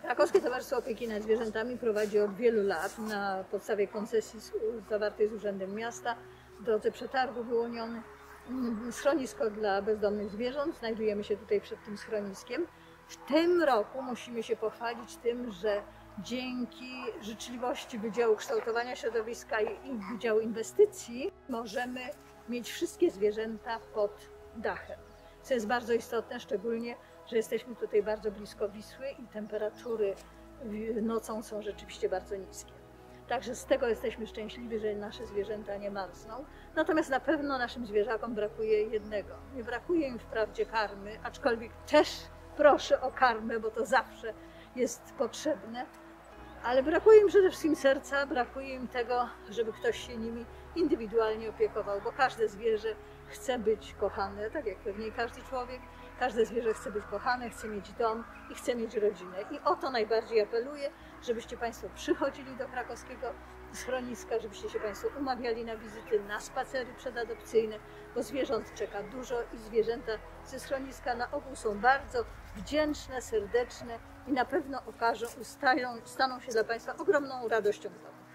Krakowskie Towarzystwo Opieki nad Zwierzętami prowadzi od wielu lat na podstawie koncesji zawartej z Urzędem Miasta w drodze przetargu wyłoniony schronisko dla bezdomnych zwierząt. Znajdujemy się tutaj przed tym schroniskiem. W tym roku musimy się pochwalić tym, że dzięki życzliwości Wydziału Kształtowania Środowiska i Wydziału Inwestycji możemy mieć wszystkie zwierzęta pod dachem. Co jest bardzo istotne, szczególnie, że jesteśmy tutaj bardzo blisko Wisły i temperatury nocą są rzeczywiście bardzo niskie. Także z tego jesteśmy szczęśliwi, że nasze zwierzęta nie marzną. Natomiast na pewno naszym zwierzakom brakuje jednego. Nie brakuje im wprawdzie karmy, aczkolwiek też proszę o karmę, bo to zawsze jest potrzebne. Ale brakuje im przede wszystkim serca, brakuje im tego, żeby ktoś się nimi indywidualnie opiekował, bo każde zwierzę chce być kochane, tak jak pewnie każdy człowiek. Każde zwierzę chce być kochane, chce mieć dom i chce mieć rodzinę. I o to najbardziej apeluję, żebyście Państwo przychodzili do krakowskiego schroniska, żebyście się Państwo umawiali na wizyty, na spacery przedadopcyjne, bo zwierząt czeka dużo i zwierzęta ze schroniska na ogół są bardzo wdzięczne, serdeczne i na pewno staną się dla Państwa ogromną radością w domu.